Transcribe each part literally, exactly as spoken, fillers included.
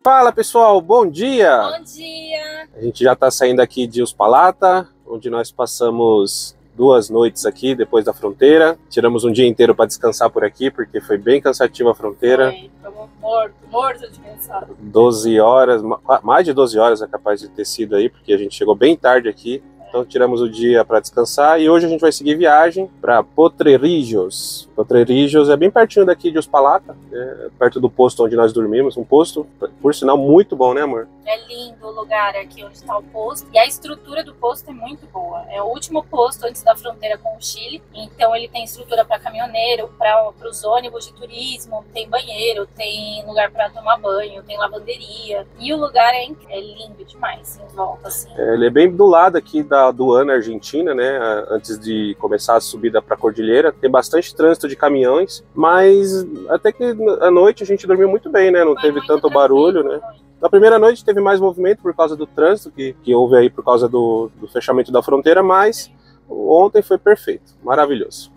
Fala pessoal, bom dia! Bom dia! A gente já está saindo aqui de Uspallata, onde nós passamos duas noites aqui depois da fronteira. Tiramos um dia inteiro para descansar por aqui, porque foi bem cansativa a fronteira. Foi, estamos morto, morto de cansado. doze horas, mais de doze horas é capaz de ter sido aí, porque a gente chegou bem tarde aqui. Então tiramos o dia para descansar e hoje a gente vai seguir viagem para Potrerillos. Potrerillos é bem pertinho daqui de Uspallata, é perto do posto onde nós dormimos. Um posto, por sinal, muito bom, né, amor? É lindo o lugar aqui onde está o posto e a estrutura do posto é muito boa. É o último posto antes da fronteira com o Chile, então ele tem estrutura para caminhoneiro, para os ônibus de turismo, tem banheiro, tem lugar para tomar banho, tem lavanderia e o lugar é, é lindo demais em volta, assim. É, ele é bem do lado aqui da da aduana argentina, né, antes de começar a subida para a cordilheira. Tem bastante trânsito de caminhões, mas até que à noite a gente dormiu muito bem, né, não Foi teve tanto barulho, né. Foi. Na primeira noite teve mais movimento por causa do trânsito que, que houve aí por causa do, do fechamento da fronteira, mas ontem foi perfeito, maravilhoso.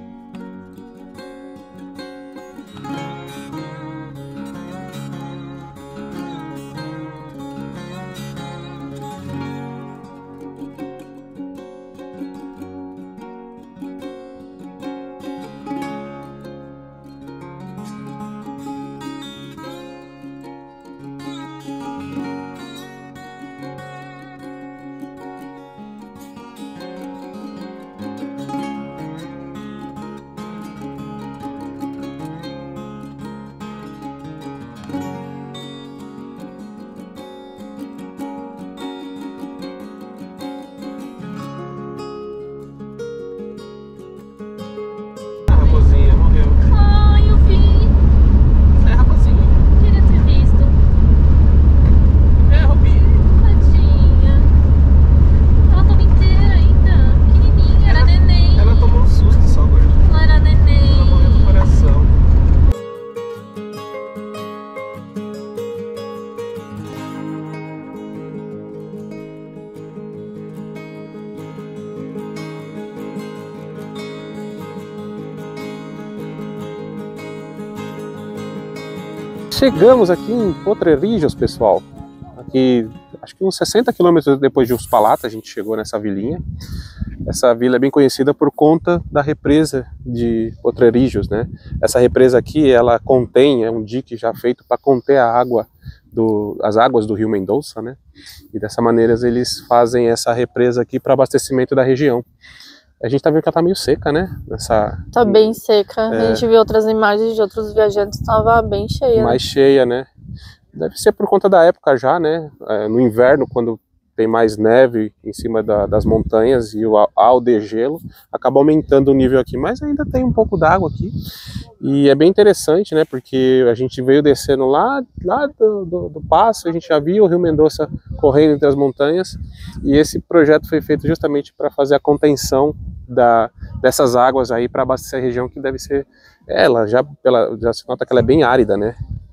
Chegamos aqui em Potrerillos, pessoal. Aqui, acho que uns sessenta quilômetros depois de Uspallata, a gente chegou nessa vilinha. Essa vila é bem conhecida por conta da represa de Potrerillos, né? Essa represa aqui, ela contém, é um dique já feito para conter a água, do, as águas do rio Mendoza, né? E dessa maneira eles fazem essa represa aqui para abastecimento da região. A gente tá vendo que ela tá meio seca, né? Essa... Tá bem seca. É... A gente viu outras imagens de outros viajantes, tava bem cheia. Mais cheia, né? Deve ser por conta da época já, né? É, no inverno, quando tem mais neve em cima da, das montanhas e o ao degelo, acaba aumentando o nível aqui. Mas ainda tem um pouco d'água aqui. E é bem interessante, né? Porque a gente veio descendo lá, lá do, do, do passo, a gente já viu o rio Mendoza correndo entre as montanhas. E esse projeto foi feito justamente para fazer a contenção da, dessas águas aí para abastecer a região, que deve ser... Ela já, pela, já se nota que ela é bem árida, né?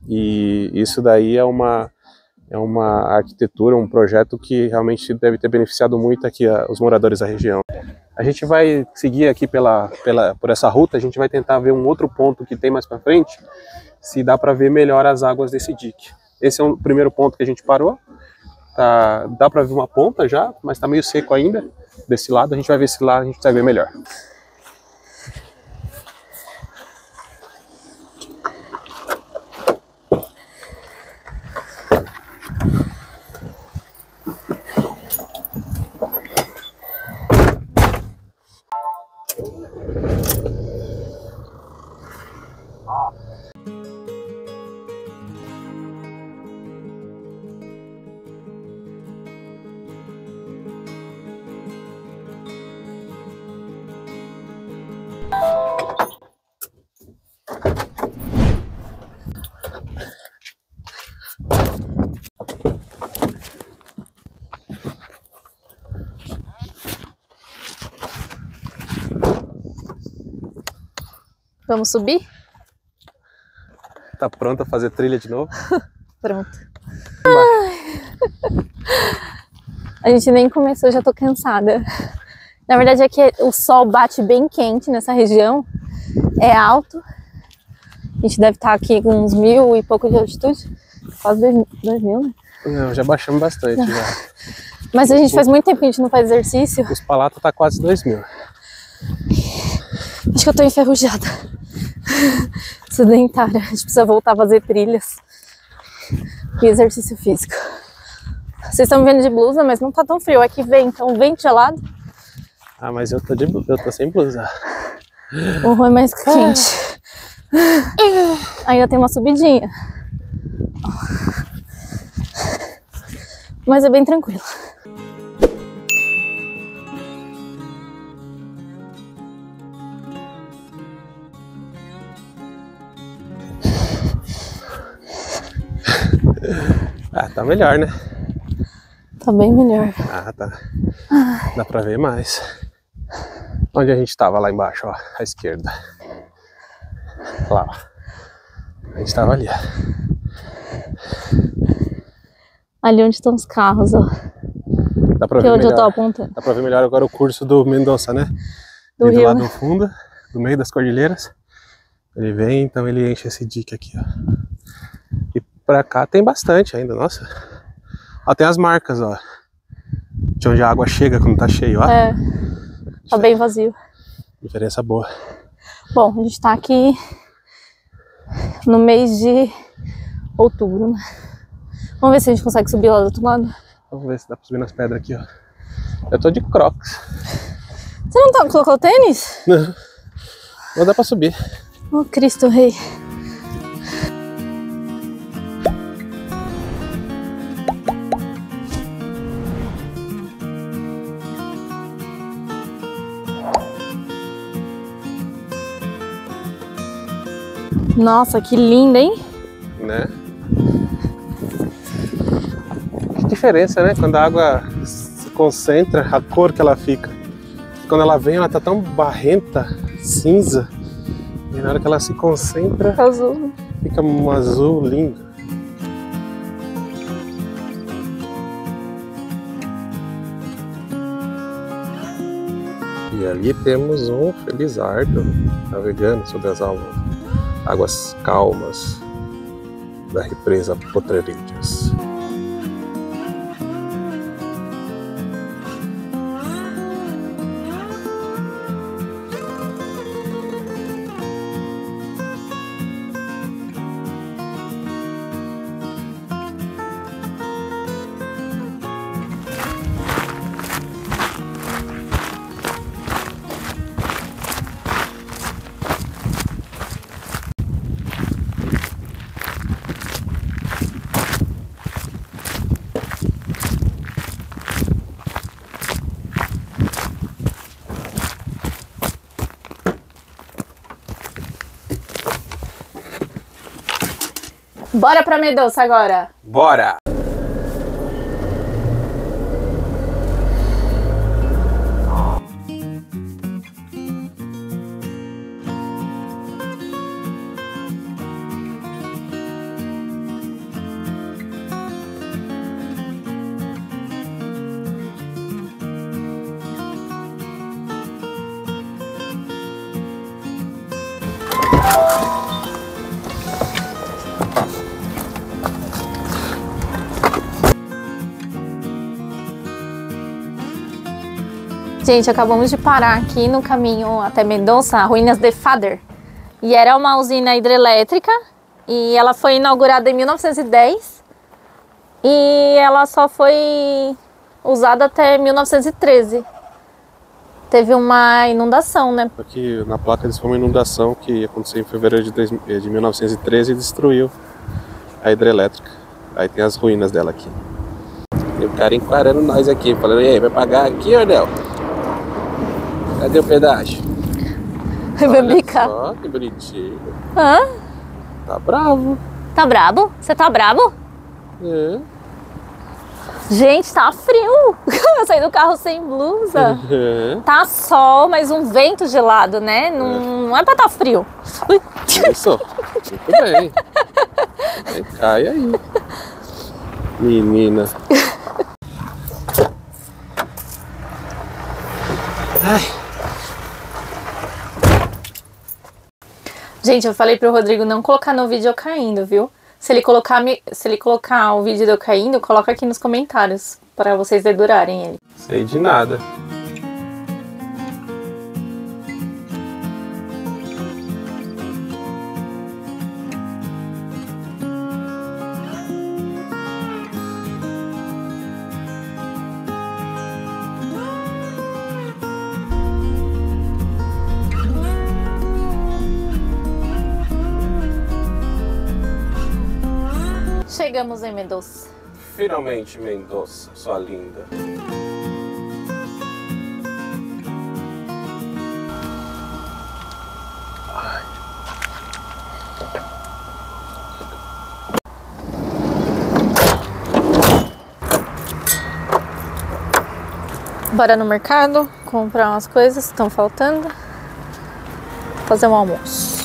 E isso daí é uma, é uma arquitetura, um projeto que realmente deve ter beneficiado muito aqui a, os moradores da região. A gente vai seguir aqui pela, pela, por essa ruta, a gente vai tentar ver um outro ponto que tem mais para frente, se dá para ver melhor as águas desse dique. Esse é o primeiro ponto que a gente parou. Tá, dá para ver uma ponta já, mas tá meio seco ainda. Desse lado, a gente vai ver se lá a gente vai ver melhor. Vamos subir? Tá pronta a fazer trilha de novo? Pronto. A gente nem começou, já tô cansada. Na verdade é que o sol bate bem quente nessa região, é alto. A gente deve estar aqui com uns mil e pouco de altitude. quase dois mil, né? Não, já baixamos bastante já. Mas a gente faz muito tempo que a gente não faz exercício. Os palatos tá quase dois mil. Acho que eu tô enferrujada. Sedentária. A gente precisa voltar a fazer trilhas e exercício físico. Vocês estão me vendo de blusa, mas não tá tão frio. Aqui vem, então vento gelado. Ah, mas eu tô, de, eu tô sem blusa. O rua é mais quente. Ainda tem uma subidinha. Mas é bem tranquilo. Ah, tá melhor, né? Tá bem melhor. Ah, tá. Dá pra ver mais. Onde a gente tava lá embaixo, ó, à esquerda. Lá, ó. A gente tava ali, ó. Ali onde estão os carros, ó. Dá pra que ver é onde melhor. eu tô apontando. Dá pra ver melhor agora o curso do Mendonça, né? Do Ele rio. lá do fundo, do meio das cordilheiras. Ele vem, então ele enche esse dique aqui, ó. E pra cá tem bastante ainda, nossa. Ó, tem as marcas, ó. De onde a água chega quando tá cheio, ó. É. Tá bem vazio. Diferença boa. Bom, a gente tá aqui no mês de outubro, né? Vamos ver se a gente consegue subir lá do outro lado. Vamos ver se dá pra subir nas pedras aqui, ó. Eu tô de Crocs. Você não tá, colocou o tênis? Não. Mas dá pra subir. Oh, Cristo Rei. Nossa, que linda, hein? Né? Que diferença, né? Quando a água se concentra, a cor que ela fica. Quando ela vem, ela tá tão barrenta, cinza. E na hora que ela se concentra, Azul. fica um azul lindo. E ali temos um felizardo navegando sobre as águas, águas calmas da represa Potrerilhas. Bora pra Mendonça agora. Bora! Gente, acabamos de parar aqui no caminho até Mendonça, Ruínas de Fader. E era uma usina hidrelétrica e ela foi inaugurada em mil novecentos e dez e ela só foi usada até mil novecentos e treze. Teve uma inundação, né? Aqui na placa diz que foi uma inundação que aconteceu em fevereiro de, dois, de mil novecentos e treze e destruiu a hidrelétrica. Aí tem as ruínas dela aqui. E o cara encarando nós aqui, falando, e aí, vai pagar aqui, Ordel? Cadê o pedágio? Vai brincar. Só, que bonitinho. Hã? Tá bravo. Tá brabo? Você tá brabo? É. Gente, tá frio. Eu saí do carro sem blusa. É. Tá sol, mas um vento gelado, né? Não é, não é pra tá frio. Ui. Isso. Muito bem. Aí, cai aí. Menina. Ai. Gente, eu falei pro Rodrigo não colocar no vídeo eu caindo, viu? Se ele colocar, se ele colocar o vídeo de eu caindo, coloca aqui nos comentários para vocês dedurarem ele. Sei de nada. Chegamos em Mendoza. Finalmente, Mendoza, sua linda. Ai. Bora no mercado, comprar umas coisas que estão faltando. Fazer um almoço.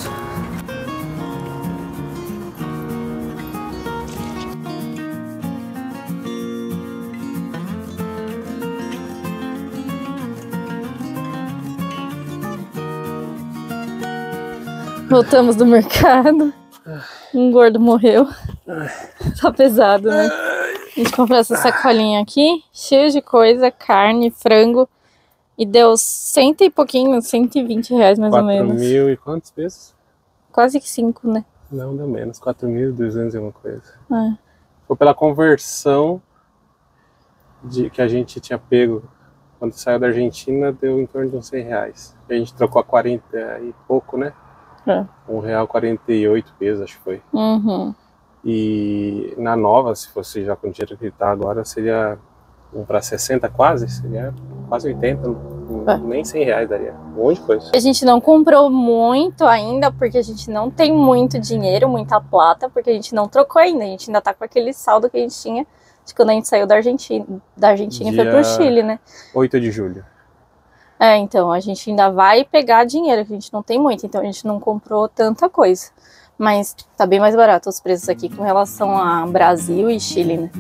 Voltamos do mercado. Um gordo morreu. Tá pesado, né? A gente comprou essa sacolinha aqui, cheia de coisa, carne, frango. E deu cento e pouquinho, cento e vinte reais mais ou menos. quatro mil e quantos pesos? Quase que cinco, né? Não, deu menos. quatro mil e duzentos e uma coisa. É. Foi pela conversão de, que a gente tinha pego. Quando saiu da Argentina, deu em torno de uns cem reais. A gente trocou a quarenta e pouco, né? É. um real e quarenta e oito pesos, acho que foi. Uhum. E na nova, se fosse já com o dinheiro que tá agora, seria um para sessenta quase, seria quase oitenta, é. Nem cem reais daria, um monte de coisa. A gente não comprou muito ainda, porque a gente não tem muito dinheiro, muita plata, porque a gente não trocou ainda, a gente ainda tá com aquele saldo que a gente tinha de quando a gente saiu da Argentina, da Argentina e foi pro Chile, né? oito de julho. É, então, a gente ainda vai pegar dinheiro, que a gente não tem muito, então a gente não comprou tanta coisa. Mas tá bem mais barato os preços aqui com relação a Brasil e Chile, né?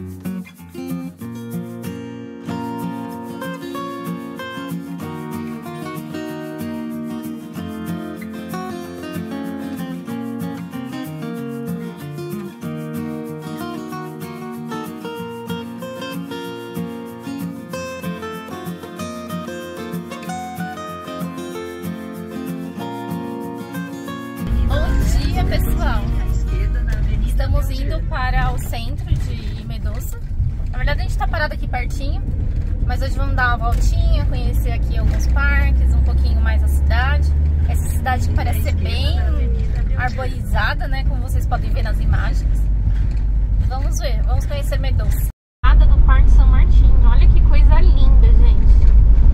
Pessoal, estamos indo para o centro de Mendoza. Na verdade a gente está parado aqui pertinho, mas hoje vamos dar uma voltinha, conhecer aqui alguns parques, um pouquinho mais a cidade. Essa cidade que parece ser bem arborizada, né, como vocês podem ver nas imagens. Vamos ver, vamos conhecer Mendoza. Nada do Parque São Martinho, olha que coisa linda, gente.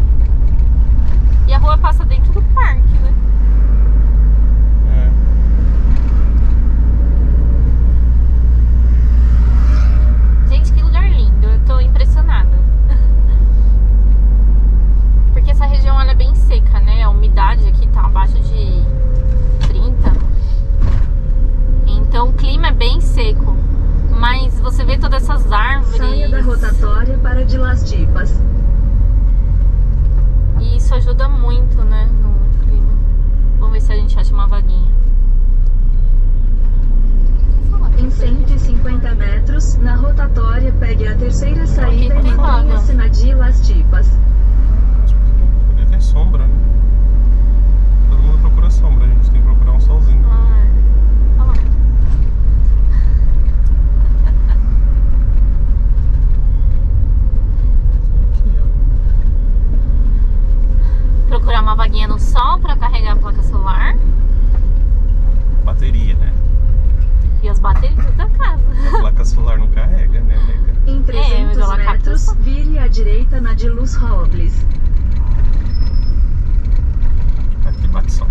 E a rua passa dentro do parque, né? Saia da rotatória para de Las Tipas. E isso ajuda muito, né, no clima. Vamos ver se a gente acha uma vaguinha. Em cento e cinquenta metros, na rotatória, pegue a terceira saída e mantenha-se na de Las Tipas. Podia ter sombra, né? Todo mundo procura sombra, a gente tem que procurar um solzinho. Ah, é. Olha lá. Procurar uma vaguinha no sol para carregar a placa solar. Bateria, né? E as baterias da casa. A placa solar não carrega, né, nega? Em trezentos é, metros, vire à direita na de Luz Robles. Aqui bate sol.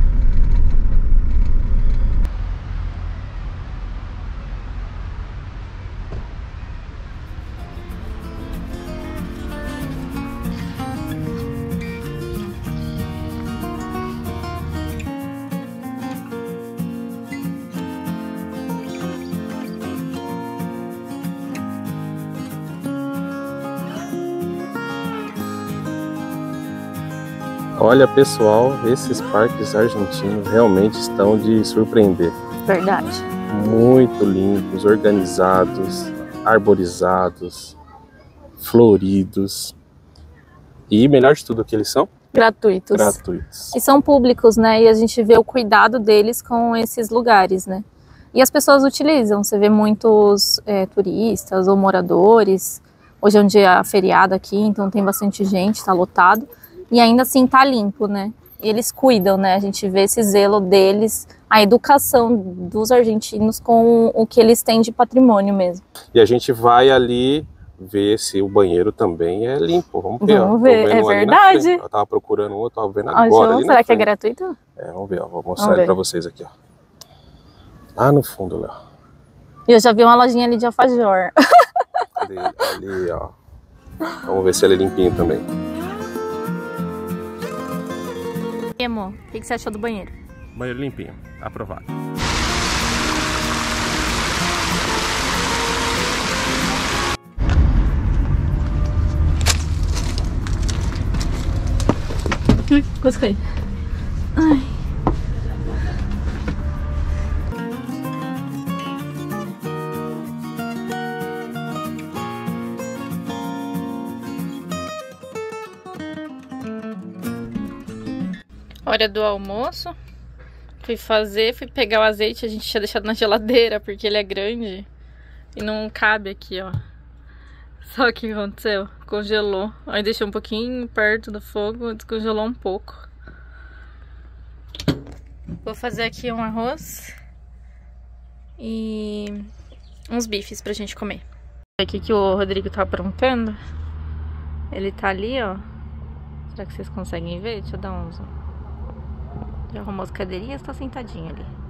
Olha, pessoal, esses parques argentinos realmente estão de surpreender. Verdade. muito limpos, organizados, arborizados, floridos. E melhor de tudo, o que eles são? Gratuitos. Gratuitos. E são públicos, né? E a gente vê o cuidado deles com esses lugares, né? E as pessoas utilizam. Você vê muitos é, turistas ou moradores. Hoje é um dia feriado aqui, então tem bastante gente, tá lotado. E ainda assim tá limpo, né? E eles cuidam, né? A gente vê esse zelo deles, a educação dos argentinos com o que eles têm de patrimônio mesmo. E a gente vai ali ver se o banheiro também é limpo. Vamos ver. Vamos ó. ver, é verdade. Eu tava procurando um, eu tava vendo Ó, agora. João, ali na será que é frente. gratuito? É, vamos ver, ó. Vou mostrar Vamos ele ver. pra vocês aqui, ó. Lá no fundo, Léo. E eu já vi uma lojinha ali de alfajor. Ali, ali, ó. Vamos ver se ele é limpinho também. E amor, o que você achou do banheiro? Banheiro limpinho, aprovado. Ui, quase caí. Ai. Hora do almoço. Fui fazer, fui pegar o azeite, a gente tinha deixado na geladeira porque ele é grande e não cabe aqui, ó. Só que o que aconteceu? Congelou. Aí deixei um pouquinho perto do fogo, descongelou um pouco. Vou fazer aqui um arroz e uns bifes pra gente comer. Aqui que o Rodrigo tá aprontando. Ele tá ali, ó. Será que vocês conseguem ver? Deixa eu dar um zoom. Já arrumou as cadeirinhas, tá sentadinho ali.